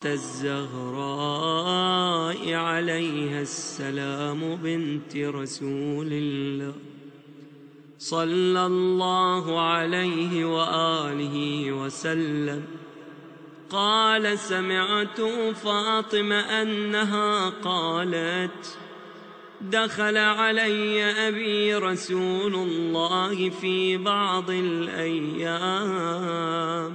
الزهراء عليها السلام بنت رسول الله صلى الله عليه وآله وسلم قال: سمعت فاطمة أنها قالت: دخل علي أبي رسول الله في بعض الأيام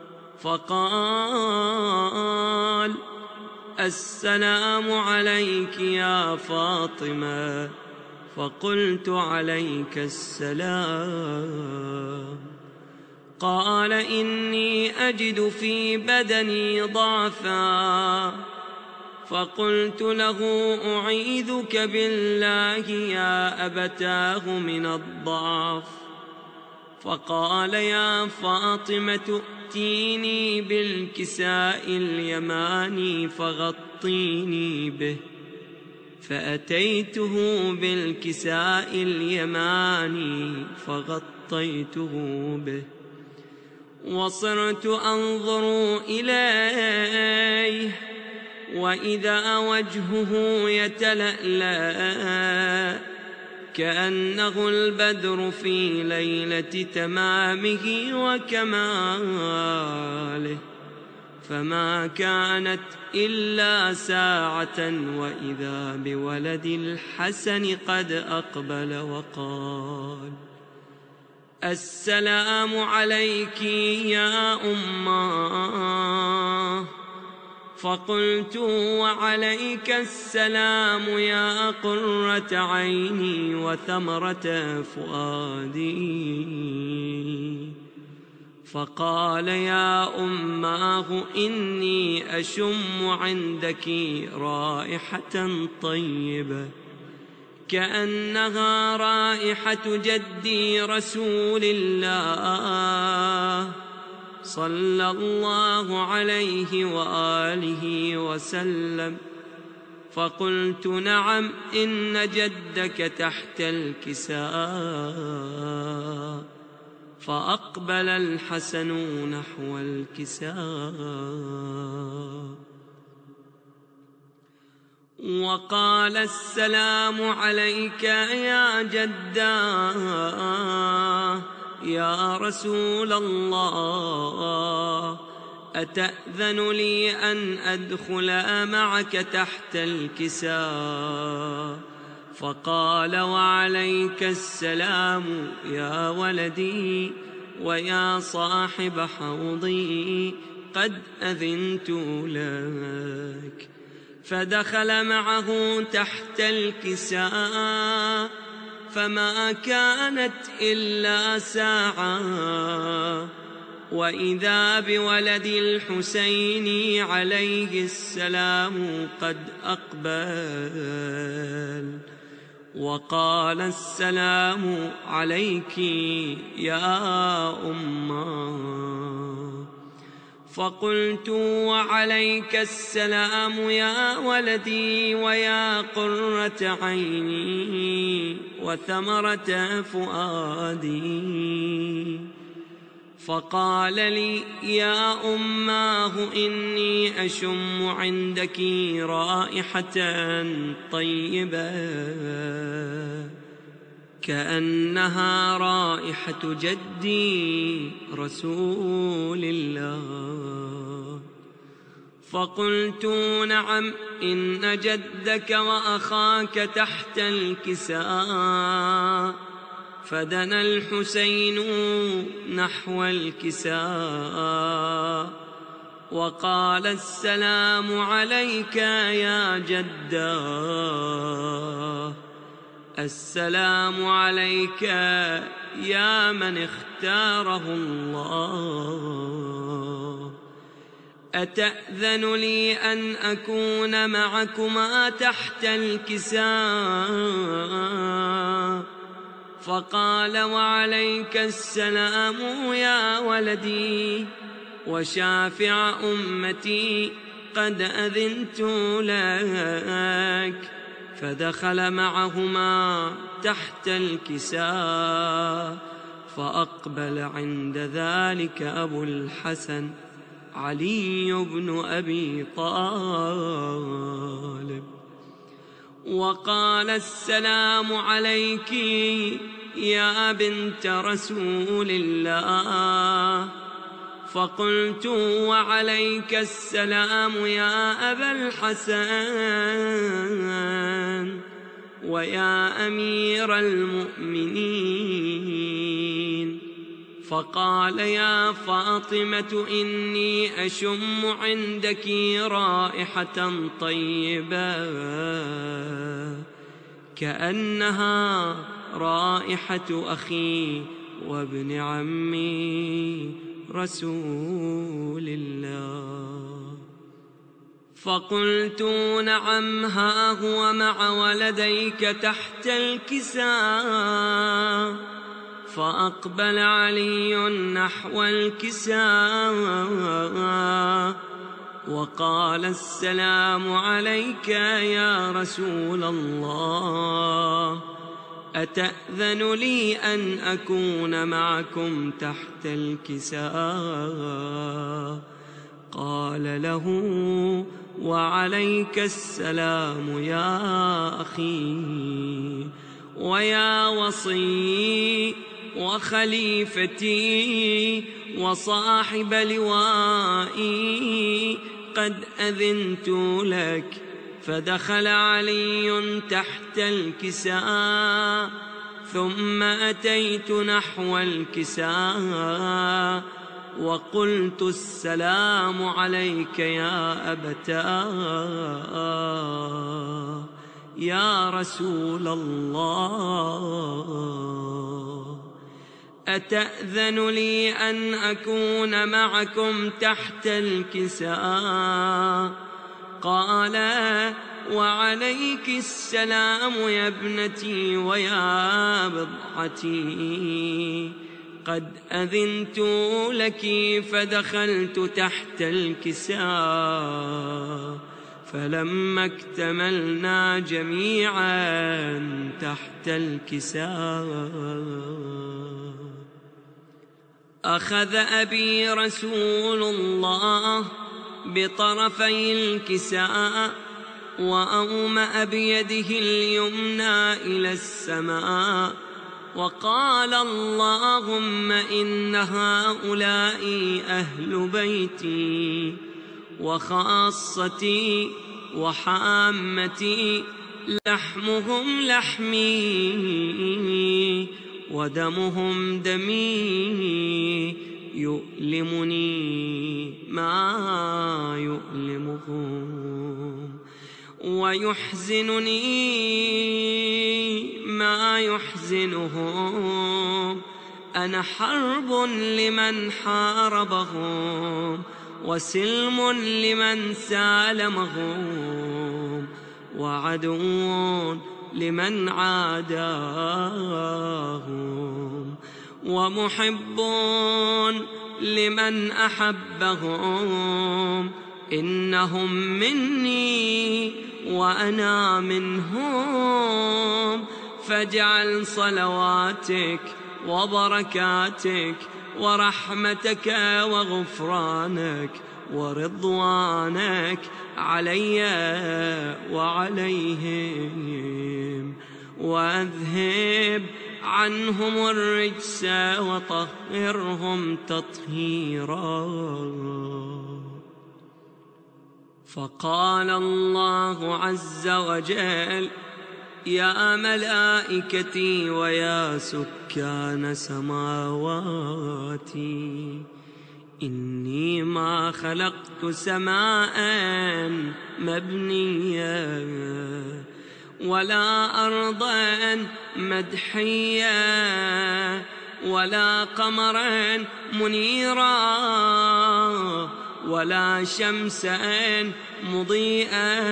فقال: السلام عليك يا فاطمة. فقلت: عليك السلام. قال: إني أجد في بدني ضعفا. فقلت له: أعيذك بالله يا أبتاه من الضعف. فقال: يا فاطمة ائتيني بالكساء اليماني فغطيني به. فأتيته بالكساء اليماني فغطيته به، وصرت أنظر إليه وإذا وجهه يتلألأ كأنه البدر في ليلة تمامه وكماله، فما كانت إلا ساعة وإذا بولد الحسن قد أقبل وقال: السلام عليك يا أماه. فقلت: وعليك السلام يا قرة عيني وثمرة فؤادي. فقال: يا أماه إني أشم عندك رائحة طيبة كأنها رائحة جدي رسول الله صلى الله عليه وآله وسلم. فقلت: نعم، إن جدك تحت الكساء. فأقبل الحسن نحو الكساء وقال: السلام عليك يا جداه يا رسول الله، أتأذن لي أن أدخل معك تحت الكساء؟ فقال: وعليك السلام يا ولدي ويا صاحب حوضي، قد أذنت لك. فدخل معه تحت الكساء فما كانت إلا ساعة وإذا بولد الحسين عليه السلام قد أقبل وقال: السلام عليك يا أماه. فقلت: وعليك السلام يا ولدي ويا قرة عيني وثمرة فؤادي. فقال لي: يا أماه إني أشم عندك رائحة طيبة كأنها رائحة جدي رسول الله. فقلت: نعم، إن جدك وأخاك تحت الكساء. فدنا الحسين نحو الكساء وقال: السلام عليك يا جداه. السلام عليك يا من اختاره الله. أتأذن لي أن أكون معكما تحت الكساء؟ فقال: وعليك السلام يا ولدي وشافع أمتي، قد أذنت لك. فدخل معهما تحت الكساء فأقبل عند ذلك أبو الحسن علي بن أبي طالب، وقال: السلام عليك يا بنت رسول الله. فقلت: وعليك السلام يا أبا الحسن ويا أمير المؤمنين. فقال: يا فاطمة إني أشم عندك رائحة طيبة كأنها رائحة أخي وابن عمي رسول الله. فقلت: نعم، ها هو مع ولديك تحت الكساء. فأقبل علي نحو الكساء وقال: السلام عليك يا رسول الله، أتأذن لي أن أكون معكم تحت الكساء؟ قال له: وعليك السلام يا أخي ويا وصي وخليفتي وصاحب لوائي، قد أذنت لك. فدخل علي تحت الكساء، ثم أتيت نحو الكساء وقلت: السلام عليك يا أبتاه يا رسول الله، أتأذن لي أن أكون معكم تحت الكساء؟ قال: وعليك السلام يا ابنتي ويا بضعتي، قد أذنت لك. فدخلت تحت الكساء، فلما اكتملنا جميعا تحت الكساء أخذ أبي رسول الله بطرفي الكساء وأومأ بيده اليمنى إلى السماء وقال: اللهم إن هؤلاء أهل بيتي وخاصتي وحامتي، لحمهم لحمي ودمهم دمي، يؤلمني ما يؤلمهم ويحزنني ما يحزنهم. أنا حرب لمن حاربهم وسلم لمن سالمهم وعدو لمن عاداهم ومحب لمن أحبهم. إنهم مني وأنا منهم، فاجعل صلواتك وبركاتك ورحمتك وغفرانك ورضوانك علي وعليهم، وأذهب عنهم الرجس وطهرهم تطهيرا. فقال الله عز وجل: يا ملائكتي ويا سكان سماواتي، إني ما خلقت سماء مبنية ولا أرضا مدحية ولا قمرا منيرا ولا شمسا مضيئا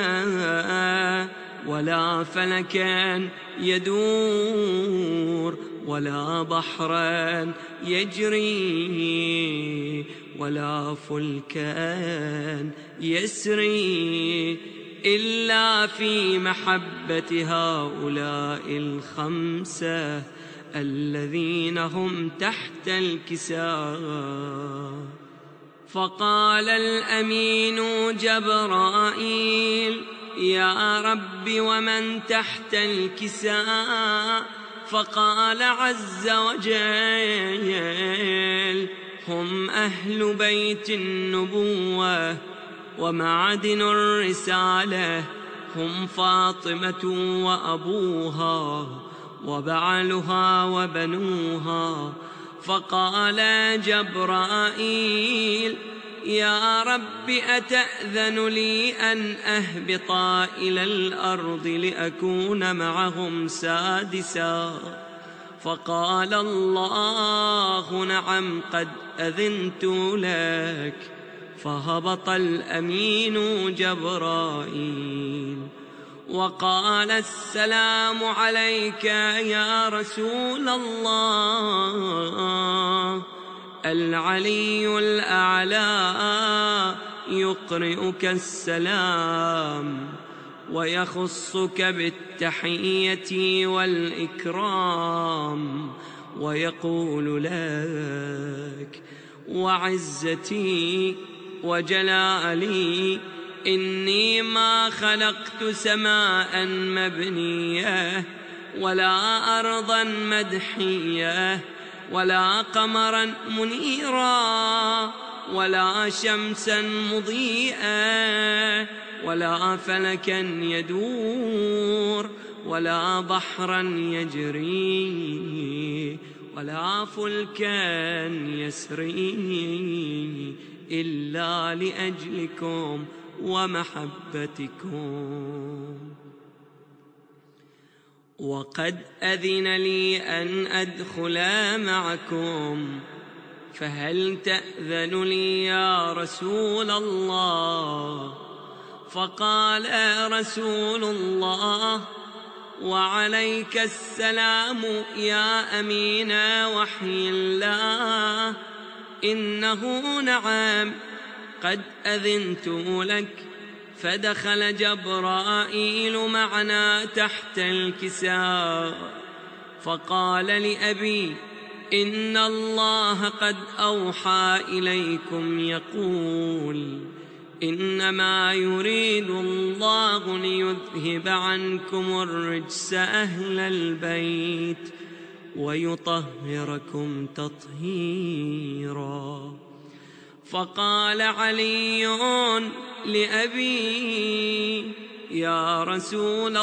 ولا فلكا يدور ولا بحرا يجري ولا فلكا يسري، إلا في محبة هؤلاء الخمسة الذين هم تحت الكساء. فقال الأمين جبرائيل: يا رب ومن تحت الكساء؟ فقال عز وجل: هم أهل بيت النبوة ومعدن الرسالة، هم فاطمة وأبوها وبعلها وبنوها. فقال جبرائيل: يا رب أتأذن لي أن أهبط إلى الأرض لأكون معهم سادسا؟ فقال الله: نعم، قد أذنت لك. فهبط الأمين جبرائيل وقال: السلام عليك يا رسول الله. العلي الأعلى يقرئك السلام ويخصك بالتحية والإكرام، ويقول لك: وعزتي وجلالي إني ما خلقت سماء مبنية ولا أرضا مدحية ولا قمرا منيرا ولا شمسا مضيئة ولا فلكا يدور ولا بحرا يجري ولا فلكا يسري إلا لأجلكم ومحبتكم. وقد أذن لي أن أدخل معكم، فهل تأذن لي يا رسول الله؟ فقال رسول الله: وعليك السلام يا أمين وحي الله، إنه نعم قد أذنت لك. فدخل جبرائيل معنا تحت الكساء، فقال لأبي: إن الله قد أوحى إليكم يقول: إنما يريد الله ليذهب عنكم الرجس أهل البيت ويطهركم تطهيرا. فقال علي لأبي: يا رسول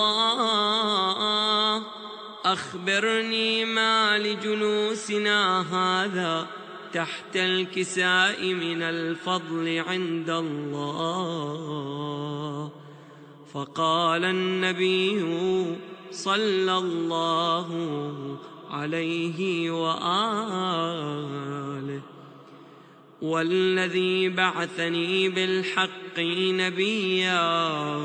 الله، أخبرني ما لجلوسنا هذا تحت الكساء من الفضل عند الله. فقال النبي صلى الله عليه وآله: والذي بعثني بالحق نبيا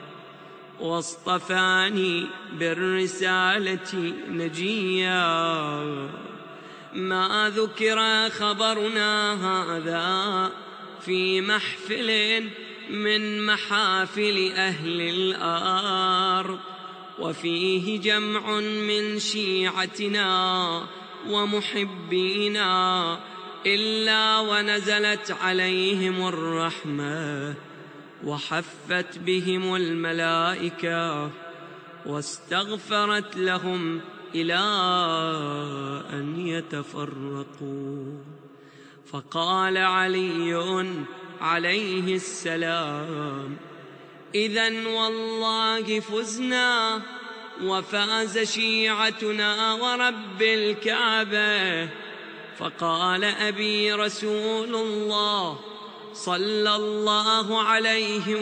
واصطفاني بالرسالة نجيا، ما ذكر خبرنا هذا في محفل من محافل أهل الأرض، وفيه جمع من شيعتنا ومحبينا، إلا ونزلت عليهم الرحمة وحفت بهم الملائكة واستغفرت لهم إلى أن يتفرقوا. فقال علي عليه السلام: إذن والله فزنا وفاز شيعتنا ورب الكعبة. فقال أبي: رسول الله صلى الله عليه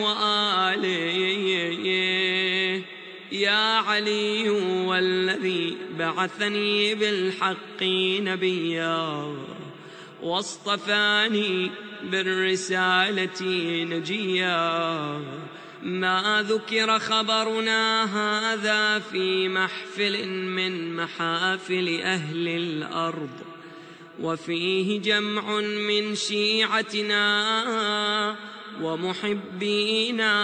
وآله: يا علي، والذي بعثني بالحق نبيا واصطفاني بالرسالة نجيا، ما ذكر خبرنا هذا في محفل من محافل أهل الأرض، وفيه جمع من شيعتنا ومحبينا،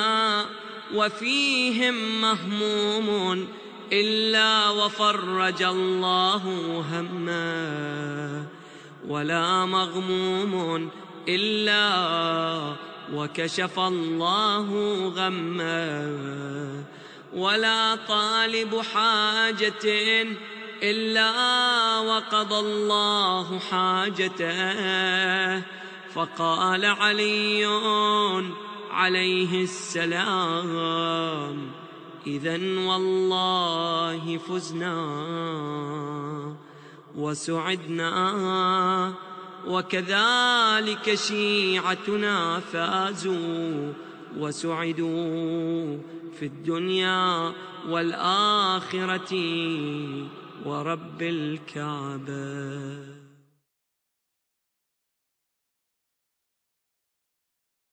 وفيهم مهموم إلا وفرج الله همه، ولا مغموم إلا وكشف الله غمه، ولا طالب حاجة إلا وقضى الله حاجته. فقال علي عليه السلام: إذن والله فزنا وسعدنا، وكذلك شيعتنا فازوا وسعدوا في الدنيا والآخرة ورب الكعبة.